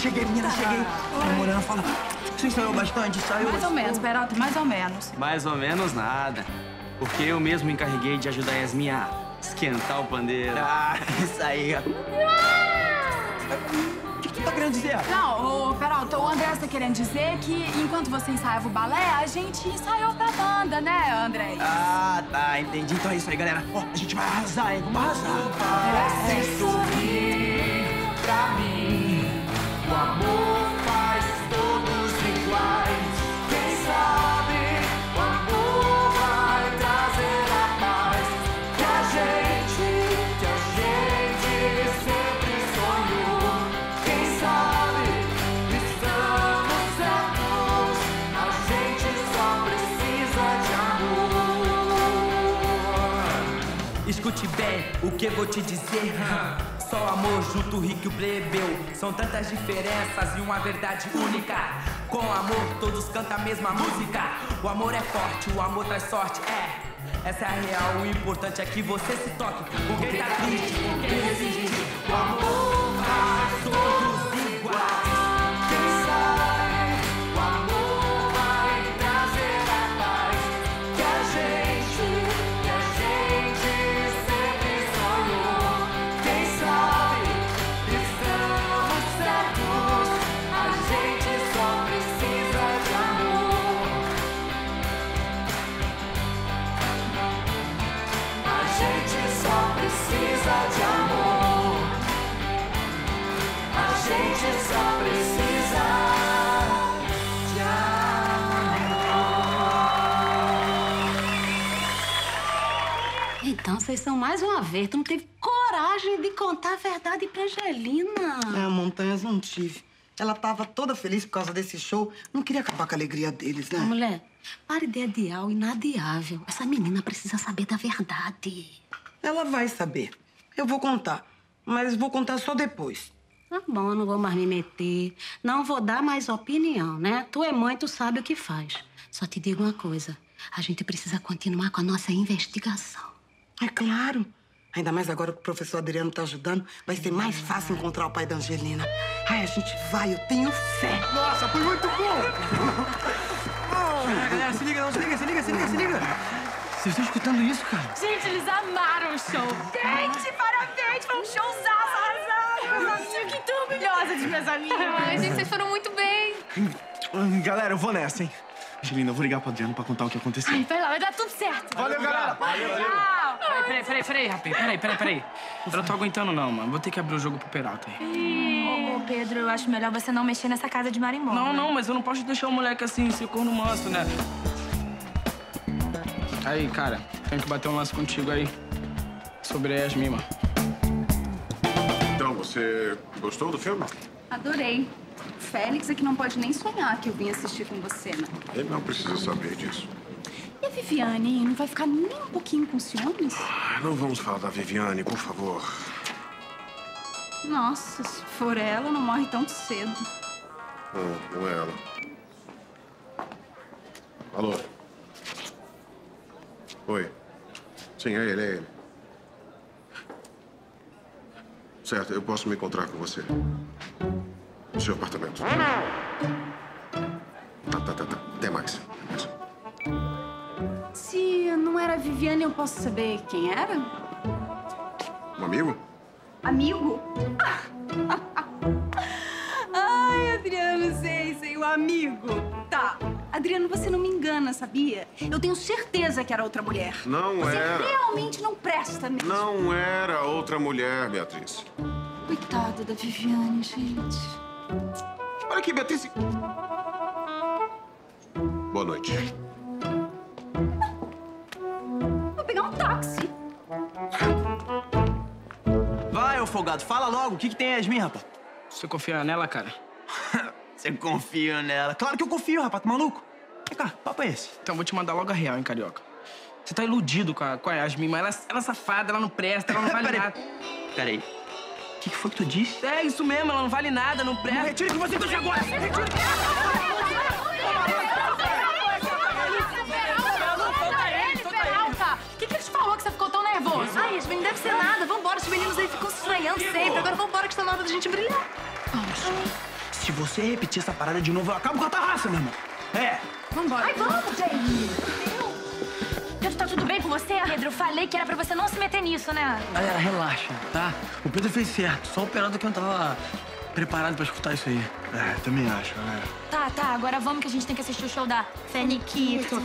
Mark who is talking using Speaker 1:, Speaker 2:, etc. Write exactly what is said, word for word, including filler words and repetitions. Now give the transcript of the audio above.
Speaker 1: cheguei, menina, cheguei. Ai, Morena, fala. Você ensaiou bastante? Saiu?
Speaker 2: Mais ou menos, Peralta, mais ou menos.
Speaker 3: Mais ou menos nada. Porque eu mesmo me encarreguei de ajudar a Yasmin a esquentar o pandeiro.
Speaker 1: Ah, isso aí, ó. O que, que tu tá querendo dizer?
Speaker 2: Não, o Peralta, o André está querendo dizer que enquanto você ensaiava o balé, a gente ensaiou pra banda, né, André?
Speaker 1: Ah, tá, entendi. Então é isso aí, galera. Ó, a gente vai arrasar, hein? Vamos arrasar.
Speaker 4: Parece sorrir pra mim. O amor faz todos iguais. Quem sabe o amor vai trazer a paz que a gente, que a gente sempre sonhou. Quem sabe estamos certos. A gente só precisa de amor.
Speaker 5: Escute bem o que vou te dizer. Só amor junto, rico e plebeu. São tantas diferenças e uma verdade única. Com amor todos cantam a mesma música. O amor é forte, o amor traz sorte, é. Essa é a real, o importante é que você se toque. Com quem tá triste, com quem resiste. O amor faz todos iguais.
Speaker 4: Quem sabe o amor vai trazer a paz que a gente, que a gente sempre sonhou. Quem sabe estamos certos. A gente só precisa de amor. A gente só precisa de amor. A gente só precisa de amor.
Speaker 6: Então, vocês são mais uma vez. Tu não teve coragem de contar a verdade pra Angelina.
Speaker 7: É, Montanhas, não tive. Ela tava toda feliz por causa desse show. Não queria acabar com a alegria deles, né?
Speaker 6: Ô, mulher, pare de adiar o inadiável. Essa menina precisa saber da verdade.
Speaker 7: Ela vai saber. Eu vou contar. Mas vou contar só depois.
Speaker 6: Tá bom, eu não vou mais me meter. Não vou dar mais opinião, né? Tu é mãe, tu sabe o que faz. Só te digo uma coisa. A gente precisa continuar com a nossa investigação.
Speaker 7: É claro. Ainda mais agora que o professor Adriano tá ajudando, vai ser mais fácil encontrar o pai da Angelina. Ai, a gente vai, eu tenho fé.
Speaker 1: Nossa, foi muito bom! Ah, galera, se liga, não, se liga, se liga, se liga, se liga. Vocês estão escutando isso, cara?
Speaker 2: Gente, eles amaram o show. Gente, parabéns, foi um showzaço, arrasaram. Eu fiquei tão orgulhosa de minhas amigas.
Speaker 8: Ai, gente, vocês foram muito bem.
Speaker 1: Galera, eu vou nessa, hein? Angelina, eu vou ligar pro Adriano pra contar o que aconteceu.
Speaker 2: Ai, vai lá, vai dar tudo certo.
Speaker 1: Valeu, galera!
Speaker 3: Valeu, valeu. Peraí, peraí, peraí, peraí, rapaz. Peraí, peraí, peraí. Eu não tô aguentando, não, mano. Vou ter que abrir o jogo pro Peralta aí.
Speaker 2: Ô, ô, Pedro, eu acho melhor você não mexer nessa casa de marimbondo.
Speaker 3: Não, não, mas eu não posso deixar o moleque assim, ser corno manso, né? Aí, cara, tenho que bater um lance contigo aí. Sobre a Yasmin, mano.
Speaker 9: Então, você gostou do filme?
Speaker 8: Adorei. Félix é que não pode nem sonhar que eu vim assistir com você, né?
Speaker 9: Ele não precisa saber disso.
Speaker 8: E a Viviane, hein? Não vai ficar nem um pouquinho com ciúmes?
Speaker 9: Ah, não vamos falar da Viviane, por favor.
Speaker 8: Nossa, se for ela, não morre tão cedo.
Speaker 9: Não, não é ela. Alô? Oi. Sim, é ele, é ele. Certo, eu posso me encontrar com você. No seu apartamento. Tá, tá, tá, tá. Até mais. Até mais.
Speaker 8: Se não era a Viviane, eu posso saber quem era?
Speaker 9: Um amigo?
Speaker 8: Amigo? Ai, Adriano, sei, sei, o amigo. Tá. Adriano, você não me engana, sabia? Eu tenho certeza que era outra mulher.
Speaker 9: Não
Speaker 8: você
Speaker 9: era.
Speaker 8: Você realmente não presta mesmo.
Speaker 9: Não era outra mulher, Beatriz.
Speaker 8: Coitada da Viviane, gente.
Speaker 9: Olha aqui, Beatriz. Boa noite.
Speaker 8: Vou pegar um táxi.
Speaker 1: Vai, ô folgado, fala logo. O que, que tem a Yasmin, rapaz?
Speaker 3: Você confia nela, cara?
Speaker 1: Você confia nela? Claro que eu confio, rapaz. Tá maluco? Vem cá, papo é esse?
Speaker 3: Então, vou te mandar logo a real, hein, carioca. Você tá iludido com a, com a Yasmin, mas ela, ela é safada, ela não presta, ela não vale
Speaker 1: Peraí.
Speaker 3: nada.
Speaker 1: Peraí. O que, que foi que tu disse?
Speaker 3: É isso mesmo, ela não vale nada, não presta.
Speaker 1: Retira o que você disse agora! Retira!
Speaker 2: O que, que ele te falou que você ficou tão nervoso?
Speaker 6: Ai, Yasmin, não deve ser nada. Vambora, os meninos aí ficam se estranhando sempre. Agora vambora que está na hora da gente brilhar.
Speaker 1: Vamos.
Speaker 3: Se você repetir essa parada de novo, eu acabo com a tua raça, meu irmão. É.
Speaker 2: Vambora. Ai, vamos, Jay. Pedro, tá tudo bem com você? Pedro, eu falei que era pra você não se meter nisso, né?
Speaker 3: Galera, relaxa, tá? O Pedro fez certo. Só o operador que não tava preparado pra escutar isso aí.
Speaker 9: É, também acho, galera.
Speaker 2: Tá, tá. Agora vamos que a gente tem que assistir o show da Fanny Kit.